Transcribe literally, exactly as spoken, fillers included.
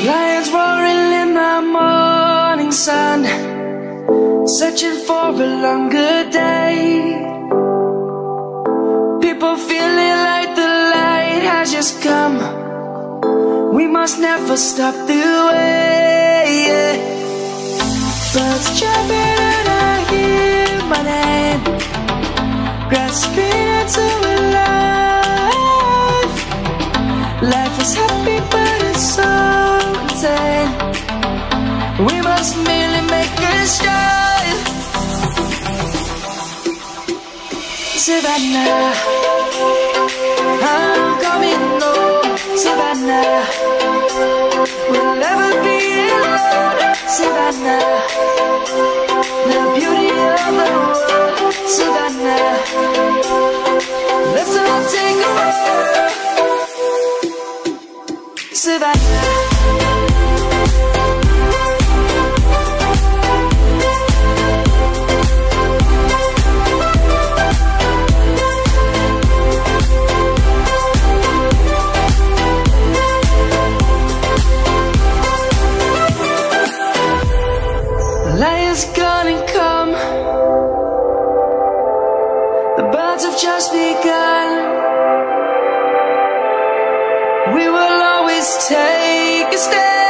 Lions roaring in the morning sun, searching for a longer day. People feeling like the light has just come. We must never stop the way. Birds chirping and I hear my name, grasping into a life. Life is happy but it's so insane. We must merely make a start. Savannah, I'm coming home. Savannah, we'll never be alone. Savannah, the beauty of the world. Savannah, let's all take a walk. Savannah, Lion's gonna come. The birds have just begun. We will always take a stand.